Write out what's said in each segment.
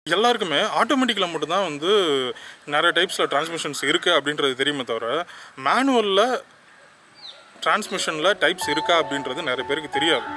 எல்லாருக்குமே ஆட்டோமேட்டிக்கில் மட்டும்தான் வந்து நிறைய டைப்ஸில் டிரான்ஸ்மிஷன்ஸ் இருக்குது அப்படின்றது தெரியுமே தவிர மேனுவலில் டிரான்ஸ்மிஷனில் டைப்ஸ் இருக்கா அப்படின்றது நிறைய பேருக்கு தெரியாது.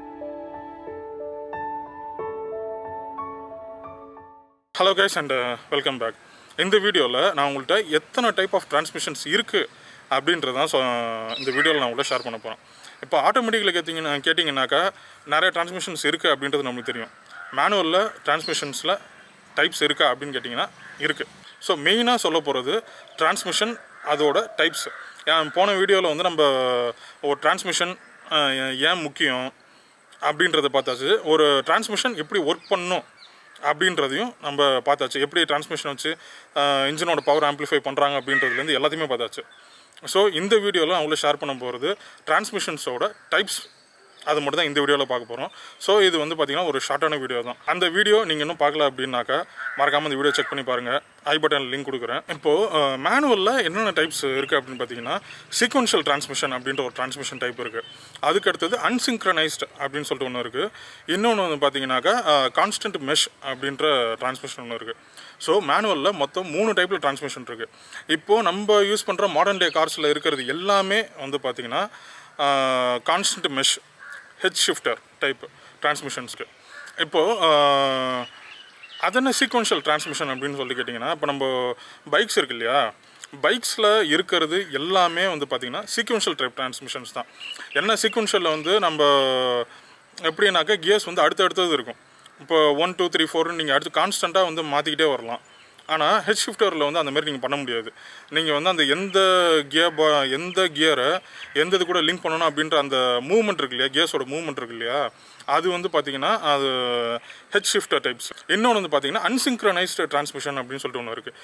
Hello guys and welcome back. இந்த வீடியோவில் நான் உங்கள்கிட்ட எத்தனை டைப் ஆஃப் டிரான்ஸ்மிஷன்ஸ் இருக்குது அப்படின்றது தான் இந்த வீடியோவில் நான் உங்கள்கிட்ட ஷேர் பண்ண போகிறேன். இப்போ ஆட்டோமேட்டிக்கில் கேட்டிங்கன்னாக்கா நிறைய டிரான்ஸ்மிஷன்ஸ் இருக்குது அப்படின்றது நம்மளுக்கு தெரியும். மேனுவலில் டிரான்ஸ்மிஷன்ஸில் டைப்ஸ் இருக்கா அப்படின்னு கேட்டிங்கன்னா இருக்குது. ஸோ மெயினாக சொல்ல போகிறது டிரான்ஸ்மிஷன், அதோட டைப்ஸ். போன வீடியோவில் வந்து நம்ம ஒரு டிரான்ஸ்மிஷன் ஏன் முக்கியம் அப்படின்றத பார்த்தாச்சு. ஒரு டிரான்ஸ்மிஷன் எப்படி ஒர்க் பண்ணணும் அப்படின்றதையும் நம்ம பார்த்தாச்சு. எப்படி டிரான்ஸ்மிஷன் வச்சு இன்ஜினோட பவர் ஆம்ப்ளிஃபை பண்ணுறாங்க அப்படின்றதுலேருந்து எல்லாத்தையுமே பார்த்தாச்சு. ஸோ இந்த வீடியோவில் அவங்கள ஷேர் பண்ண போகிறது டிரான்ஸ்மிஷன்ஸோட டைப்ஸ். அது மட்டும் தான் இந்த வீடியோவில் பார்க்க போகிறோம். ஸோ இது வந்து பார்த்திங்கன்னா ஒரு ஷார்ட்டான வீடியோ தான். அந்த வீடியோ நீங்கள் இன்னும் பார்க்கல அப்படின்னாக்கா மறக்காமல் இந்த வீடியோ செக் பண்ணி பாருங்கள். ஐ பட்டனில் லிங்க் கொடுக்குறேன். இப்போது மேனுவலில் என்னென்ன டைப்ஸ் இருக்குது அப்படின்னு பார்த்தீங்கன்னா சீக்வென்ஷியல் டிரான்ஸ்மிஷன் அப்படின்ற ஒரு டிரான்ஸ்மிஷன் டைப் இருக்குது. அதுக்கு அடுத்தது அன்சிங்க்ரனைஸ்டு அப்படின்னு சொல்லிட்டு ஒன்று இருக்குது. இன்னொன்று வந்து பார்த்தீங்கன்னாக்கா கான்ஸ்டன்ட் மெஷ் அப்படின்ற டிரான்ஸ்மிஷன் ஒன்று இருக்குது. ஸோ மேனுவலில் மொத்தம் 3 டைப்பில் டிரான்ஸ்மிஷன் இருக்குது. இப்போது நம்ம யூஸ் பண்ணுற மாடர்ன் டே கார்ஸில் இருக்கிறது எல்லாமே வந்து பார்த்திங்கன்னா constant mesh H shifter type டிரான்ஸ்மிஷன்ஸ்க்கு. இப்போது அதென்ன சீக்வென்ஷியல் டிரான்ஸ்மிஷன் அப்படின்னு சொல்லி கேட்டிங்கன்னா, இப்போ நம்ம பைக்ஸ் இருக்கு இல்லையா, பைக்ஸில் இருக்கிறது எல்லாமே வந்து பார்த்திங்கன்னா சீக்வென்ஷியல் டைப் டிரான்ஸ்மிஷன்ஸ் தான். என்ன சீக்வென்ஷியலில் வந்து நம்ம எப்படின்னாக்கா கியர்ஸ் வந்து அடுத்தடுத்தது இருக்கும். இப்போ 1 2 3 4 நீங்கள் அடுத்து கான்ஸ்டண்ட்டாக வந்து மாற்றிக்கிட்டே வரலாம். ஆனால் ஹெச் ஷிஃப்டரில் வந்து அந்த மாதிரி நீங்கள் பண்ண முடியாது. நீங்கள் வந்து அந்த எந்த கியரை எந்த இது கூட லிங்க் பண்ணணும் அப்படின்ற அந்த மூவ்மெண்ட் இருக்கு இல்லையா, கியர்ஸோட மூவ்மெண்ட் இருக்கு இல்லையா, அது வந்து பார்த்திங்கன்னா அது ஹெச் ஷிஃப்டர் டைப்ஸ். இன்னொன்று வந்து பார்த்திங்கன்னா அன்சிங்க்ரனைஸ்டு டிரான்ஸ்மிஷன் அப்படின்னு சொல்லிட்டு ஒன்று இருக்குது.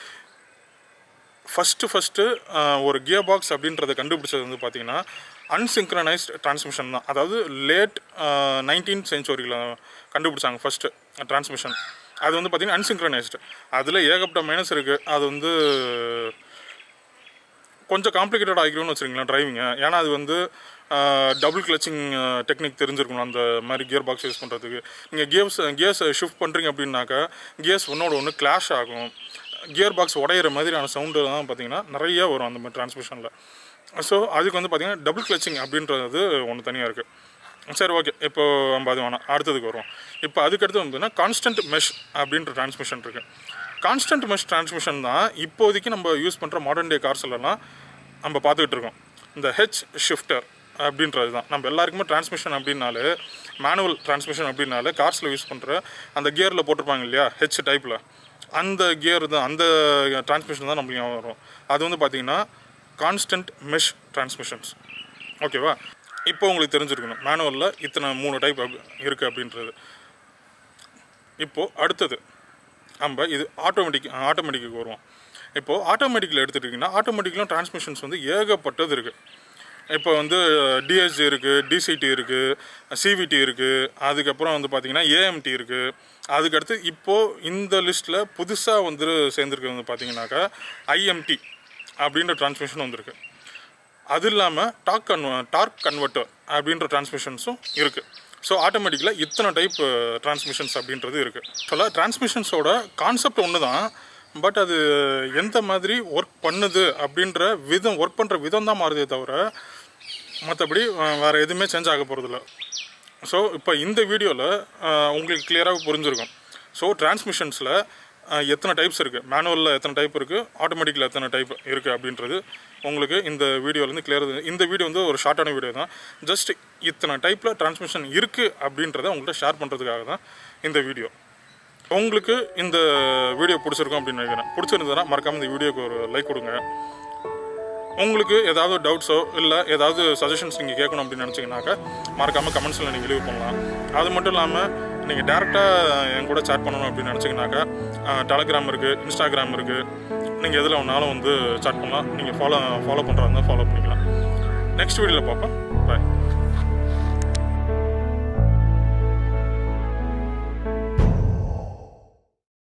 ஃபஸ்ட்டு ஒரு கியர் பாக்ஸ் அப்படின்றத கண்டுபிடிச்சது வந்து பார்த்திங்கன்னா அன்சிங்க்ரனைஸ்டு டிரான்ஸ்மிஷன் தான். அதாவது லேட் 19th செஞ்சுரியில் கண்டுபிடிச்சாங்க ஃபஸ்ட்டு டிரான்ஸ்மிஷன். அது வந்து பார்த்திங்கன்னா அன்சிங்க்ரனைஸ்டு. அதில் ஏகப்பட்ட மைனஸ் இருக்குது. அது வந்து கொஞ்சம் காம்ப்ளிகேட்டட் ஆகிக்கணும்னு வச்சுருங்களேன் டிரைவிங்க. ஏன்னா அது வந்து டபுள் கிளச்சிங் டெக்னிக் தெரிஞ்சிருக்கணும் அந்த மாதிரி கியர் பாக்ஸ் யூஸ் பண்ணுறதுக்கு. நீங்கள் கியர்ஸ் ஷிஃப்ட் பண்ணுறீங்க அப்படின்னாக்கா கியர்ஸ் ஒன்றோட ஒன்று கிளாஷ் ஆகும். கியர் பாக்ஸ் உடையிற மாதிரியான சவுண்டு தான் பார்த்திங்கன்னா நிறைய வரும் அந்த மாதிரி டிரான்ஸ்மிஷனில். ஸோ அதுக்கு வந்து பார்த்திங்கன்னா டபுள் கிளச்சிங் அப்படின்றது ஒன்று தனியாக இருக்குது. சரி, ஓகே. இப்போ நம்ம அது வேணாம், அடுத்ததுக்கு வருவோம். இப்போ அதுக்கடுத்து வந்து கான்ஸ்டன்ட் மெஷ் அப்படின்ற டிரான்ஸ்மிஷன் இருக்குது. கான்ஸ்டன்ட் மெஷ் டிரான்ஸ்மிஷன் தான் இப்போதைக்கு நம்ம யூஸ் பண்ணுற மாடர்ன் டே கார்ஸ்லாம் நம்ம பார்த்துக்கிட்டு இருக்கோம். இந்த ஹெச் ஷிஃப்டர் அப்படின்றது தான் நம்ம எல்லாருக்குமே டிரான்ஸ்மிஷன் அப்படின்னாலே, மேனுவல் டிரான்ஸ்மிஷன் அப்படின்னாலே கார்ஸில் யூஸ் பண்ணுற அந்த கியரில் போட்டிருப்பாங்க இல்லையா ஹெச் டைப்பில், அந்த கியர் தான், அந்த டிரான்ஸ்மிஷன் தான் நம்மளுக்கு வரும். அது வந்து பார்த்திங்கன்னா கான்ஸ்டன்ட் மெஷ் டிரான்ஸ்மிஷன்ஸ். ஓகேவா? இப்போ உங்களுக்கு தெரிஞ்சிருக்கணும் மேனுவலில் இத்தனை 3 டைப் இருக்குது அப்படின்றது. இப்போது அடுத்தது நம்ம இது ஆட்டோமேட்டிக்கு வருவோம். இப்போது ஆட்டோமேட்டிக்கில் எடுத்துட்டிங்கன்னா ஆட்டோமேட்டிக்லாம் டிரான்ஸ்மிஷன்ஸ் வந்து ஏகப்பட்டது இருக்குது. இப்போ வந்து டிஎஸ்ஜி இருக்குது, டிசிடி இருக்குது, சிவிடி இருக்குது, அதுக்கப்புறம் வந்து பார்த்திங்கன்னா ஏஎம்டி இருக்குது. அதுக்கடுத்து இப்போது இந்த லிஸ்ட்டில் புதுசாக வந்து சேர்ந்துருக்கு வந்து பார்த்திங்கனாக்கா ஐஎம்டி அப்படின்ற டிரான்ஸ்மிஷன் வந்திருக்கு. அது இல்லாமல் டார்க் கன்வெர்ட்டர் அப்படின்ற டிரான்ஸ்மிஷன்ஸும் இருக்குது. ஸோ ஆட்டோமேட்டிக்கில் இத்தனை டைப் டிரான்ஸ்மிஷன்ஸ் அப்படின்றது இருக்குது. சொல்ல டிரான்ஸ்மிஷன்ஸோட கான்செப்ட் ஒன்று தான், பட் அது எந்த மாதிரி ஒர்க் பண்ணுது அப்படின்ற விதம், ஒர்க் பண்ணுற விதம் தான் மாறுதே தவிர மற்றபடி வேறு எதுவுமே சேஞ்ச் ஆக போகிறதில்ல. ஸோ இப்போ இந்த வீடியோவில் உங்களுக்கு கிளியராக புரிஞ்சிருக்கும். ஸோ டிரான்ஸ்மிஷன்ஸில் எத்தனை டைப்ஸ் இருக்குது, மேனுவலில் எத்தனை டைப் இருக்குது, ஆட்டோமேட்டிக்கில் எத்தனை டைப் இருக்குது அப்படின்றது உங்களுக்கு இந்த வீடியோலேருந்து கிளியர். இந்த வீடியோ வந்து ஒரு ஷார்ட்டான வீடியோ தான். ஜஸ்ட் இத்தனை டைப்பில் டிரான்ஸ்மிஷன் இருக்குது அப்படின்றத உங்கள்கிட்ட ஷேர் பண்ணுறதுக்காக தான் இந்த வீடியோ. உங்களுக்கு இந்த வீடியோ பிடிச்சிருக்கும் அப்படின்னு நினைக்கிறேன். பிடிச்சிருந்ததுன்னா மறக்காமல் இந்த வீடியோக்கு ஒரு லைக் கொடுங்க. உங்களுக்கு ஏதாவது டவுட்ஸோ இல்லை ஏதாவது சஜஷன்ஸ் நீங்கள் கேட்கணும் அப்படின்னு நினச்சிங்கனாக்கா மறக்காமல் கமெண்ட்ஸில் நீங்கள் லீவ் பண்ணலாம். அது மட்டும் இல்லாமல் நீங்கள் டேரெக்டாக என் கூட சேட் பண்ணணும் அப்படின்னு நினச்சிங்கனாக்கா டெலகிராம் இருக்குது, இன்ஸ்டாகிராம் இருக்குது. நீங்கள் எதில் ஒன்றாலும் வந்து சேட் பண்ணலாம். நீங்கள் ஃபாலோ பண்ணுறாங்க ஃபாலோ பண்ணிக்கலாம். நெக்ஸ்ட் வீடியோவில் பார்ப்போம்.